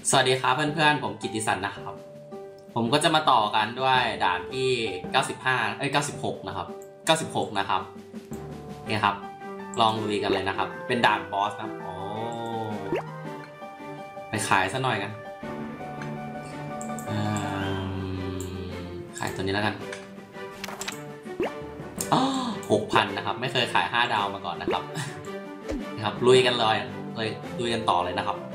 สวัสดีครับเพื่อนๆผมกิตติสันนะครับผมก็จะมาต่อกันด้วยด่านที่96นะครับ96นะครับนี่ครับลองลุยกันเลยนะครับเป็นด่านบอสนะโอ้ไปขายซะหน่อยกันขายตัวนี้แล้วกัน6,000นะครับไม่เคยขาย5 ดาวมาก่อนนะครับนะครับลุยกันเลยลุยกันต่อเลยนะครับ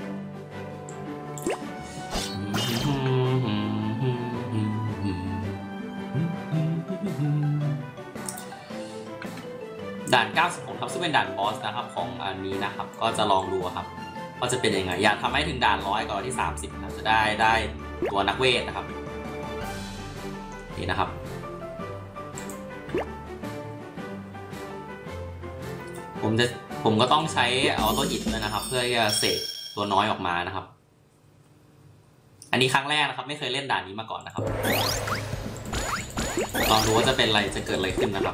ด่าน96ครับซึ่งเป็นด่านบอสนะครับของอันนี้นะครับก็จะลองดูครับว่าจะเป็นยังไงอยากทำให้ถึงด่าน100ก่อนที่30นะจะได้ตัวนักเวทนะครับนี่นะครับผมก็ต้องใช้ออโต้ฮิตด้วยนะครับเพื่อจะเสกตัวน้อยออกมานะครับอันนี้ครั้งแรกนะครับไม่เคยเล่นด่านนี้มาก่อนนะครับลองดูว่าจะเป็นอะไรจะเกิดอะไรขึ้นนะครับ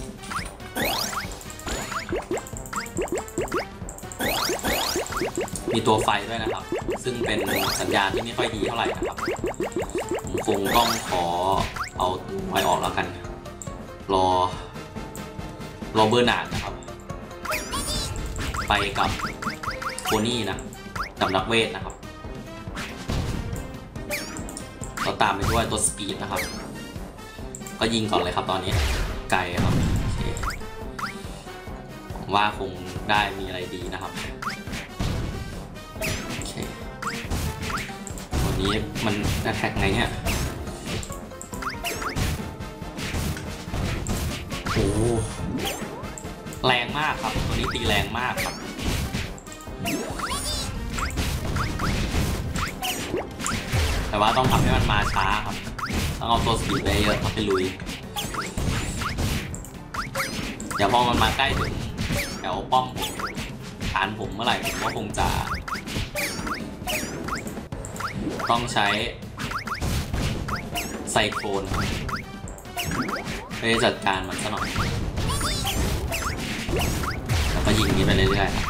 มีตัวไฟด้วยนะครับซึ่งเป็นสัญญาณที่ไม่ค่อยดีเท่าไหร่นะครับผมคงต้องขอเอาไว้ออกแล้วกันรอเบอร์นาร์ดนะครับไปกับโคนี่นะกับนักเวทนะครับเราตามไปด้วยตัวสปีดนะครับก็ยิงก่อนเลยครับตอนนี้ไกลครับโอเคว่าคงได้มีอะไรดีนะครับโอเคตัวนี้มันแท็กไงเนี่ยโอ้แรงมากครับตัวนี้ตีแรงมากครับแต่ว่าต้องทำให้มันมาช้าครับต้องเอาตัวสปีดไปเยอะครับไปลุยเดี๋ยวพอมันมาใกล้ถึงแถวป้อมฐานผมเมื่อไหร่ผมก็คงจะต้องใช้ไซโคลนไปจัดการมันซะหน่อยแล้วก็ยิงนี้ไปเรื่อยๆ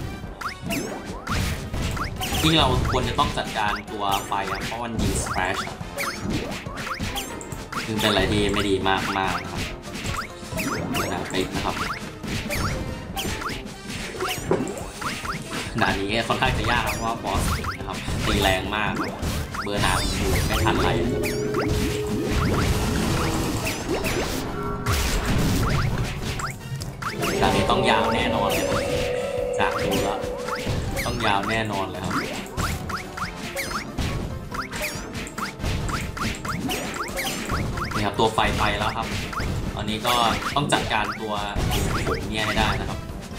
ที่เราควรจะต้องจัดการตัวไฟเพราะมันยิงสเปรชซึ่งเป็นอะไรที่ไม่ดีมากนะครับเดี๋ยวนะไปนะครับด่านนี้ค่อนข้างจะยากเพราะว่าบอสนะครับตีแรงมากเบอร์หนาดูไม่ทันไรด่านนี้ต้องยาวแน่นอนเลยจากดูแล้วต้องยาวแน่นอนเลยครับนี่ครับตัวไฟไปแล้วครับตอนนี้ก็ต้องจัดการตัวผมเนี่ยให้ได้นะครับ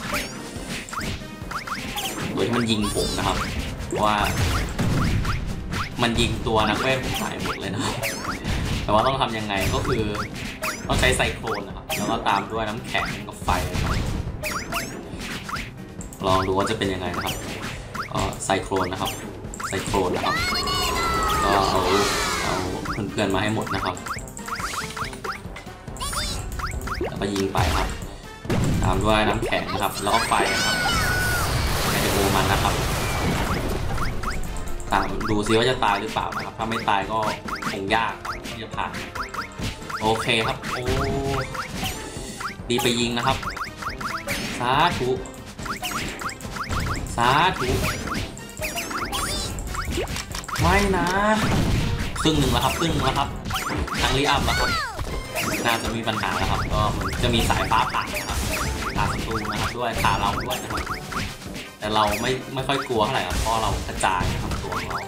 โดยที่มันยิงผมนะครับเพราะว่ามันยิงตัวนักเวทผมตายหมดเลยนะครับแต่ว่าต้องทำยังไงก็คือต้องใช้ไซโคลนนะครับแล้วก็ตามด้วยน้ำแข็งกับไฟนะครับลองดูว่าจะเป็นยังไงนะครับก็ไซโคลนนะครับไซโคลนนะครับก็เอาเพื่อนๆมาให้หมดนะครับแล้วก็ยิงไปครับตามด้วยน้ำแข็งนะครับแล้วก็ไฟนะครับในเดโมมันนะครับตามดูซิว่าจะตายหรือเปล่านะครับถ้าไม่ตายก็คงยากที่จะผ่านโอเคครับโอ้ดีไปยิงนะครับสาธุไม่นะครึ่งหนึ่งแล้วครับทางรีอัพแล้วครับน่าจะมีปัญหาแล้วครับก็จะมีสายฟ้าผ่านะครับผ่าศัตรูนะครับด้วยผ่าเราด้วยนะครับแต่เราไม่ค่อยกลัวเท่าไหร่ครับเพราะเรากระจายนะครับตัวของเรา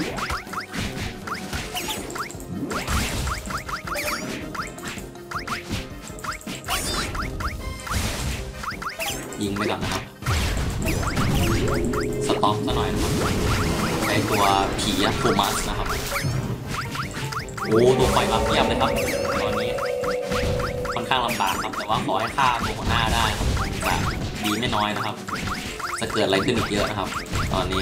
ยิงไปก่อนนะครับสต็อปซะหน่อยนะครับไอตัวผีโทมัสนะครับโอ้ตัวไฟมาเพียบเลยครับตอนนี้ค่อนข้างลำบากครับแต่ว่าขอให้ฆ่าตัวหัวหน้าได้ครับจะดีไม่น้อยนะครับจะเกิดอะไรขึ้นอีกเยอะนะครับตอนนี้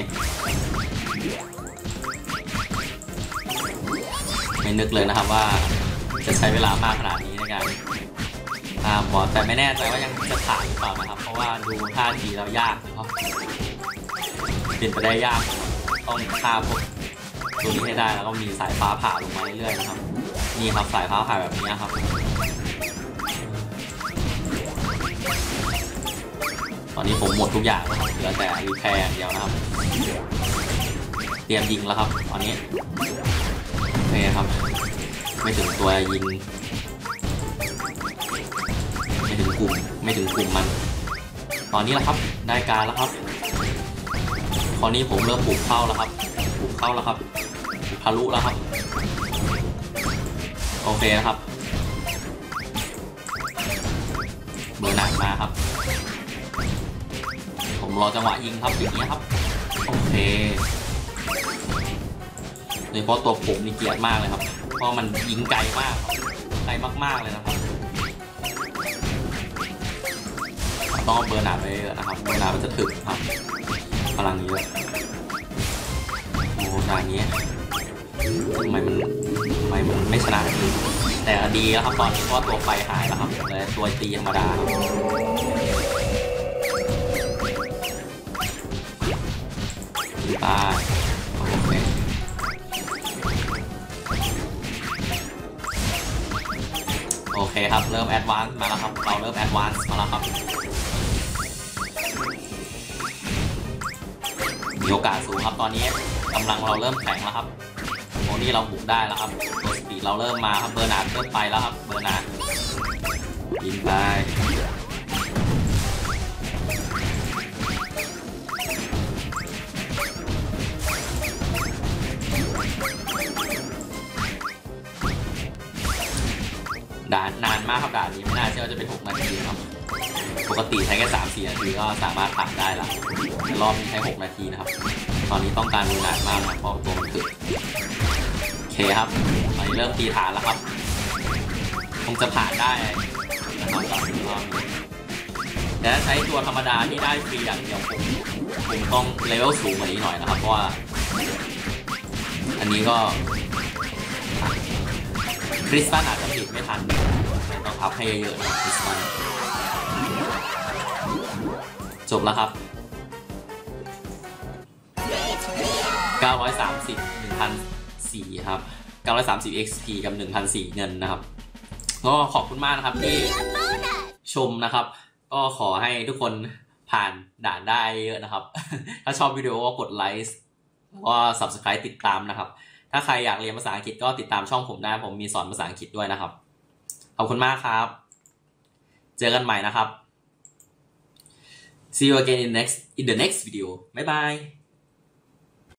ไม่นึกเลยนะครับว่าจะใช้เวลามากขนาดนี้ในการบอสแต่ไม่แน่ใจว่ายังจะผ่านหรือเปล่านะครับเพราะว่าดูท่าทีแล้วยากครับเป็นไปได้ยากต้องฆ่าพวกตัวนี้ให้ได้แล้วก็มีสายฟ้าผ่าลงมาเรื่อยๆนะครับนี่ครับสายฟ้าผ่าแบบนี้ครับตอนนี้ผมหมดทุกอย่างเหลือแต่รีแพร์อย่างเดียวนะครับเตรียมยิงแล้วครับตอนนี้โอเคครับไม่ถึงตัวยิงไม่ถึงกลุ่มมันตอนนี้แหละครับได้การแล้วครับตอนนี้ผมเริ่มปลุกเข้าแล้วครับทะลุแล้วครับโอเคนะครับเบอร์หนักมาครับผมรอจังหวะยิงครับอย่างนี้ครับโอเคโดยเฉพาะตัวผมนี่เกลียดมากเลยครับเพราะมันยิงไกลมากมากเลยนะครับต้องเบอร์หนาไปเยอะนะครับเบอร์หนามันจะถึกครับพลังเยอะโอ้ด่านนี้ทำไมมันไม่ชนะแต่ดีแล้วครับตอนนี้เพราะตัวไฟหายแล้วครับแต่ตัวตีธรรมดาตายโอเคครับเริ่มแอดวานซ์มาแล้วครับเราเริ่มแอดวานซ์มาแล้วครับมีโอกาสสูงครับตอนนี้กำลังเราเริ่มแข็งแล้วครับโอ้นี่เราบุกได้แล้วครับตัวสปีดเราเริ่มมาครับเบอร์นาร์ดเริ่มไปแล้วครับเบอร์นาร์ดยิงไปด่านนานมากครับด่านนี้ไม่น่าเชื่อว่าจะเป็น6 นาทีครับปกติใช้แค่3-4 นาทีก็สามารถผ่านได้ละรอบนี้ใช้6 นาทีนะครับตอนนี้ต้องการดูนานมากนะเพราะตัวมันถึกโอเคครับตอนนี้เริ่มตีฐานแล้วครับคงจะผ่านได้นะครับตอนนี้รอบนี้แต่ถ้าใช้ตัวธรรมดาที่ได้ฟรีอย่างเดียวผมต้องเลเวลสูงกว่านี้หน่อยนะครับเพราะว่าอันนี้ก็คริสตัลอาจจะผลิตไม่ทันต้องพับให้เยอะๆนะคริสตัลจบแล้วครับ930 1,400ครับ930 XP กับ 1,400 เงินนะครับก็ขอบคุณมากนะครับที่ชมนะครับก็ขอให้ทุกคนผ่านด่านได้เยอะนะครับถ้าชอบวิดีโอก็กดไลค์ก็ Subscribe ติดตามนะครับถ้าใครอยากเรียนภาษาอังกฤษก็ติดตามช่องผมได้ผมมีสอนภาษาอังกฤษด้วยนะครับขอบคุณมากครับเจอกันใหม่นะครับ See you again in the next video. Bye bye.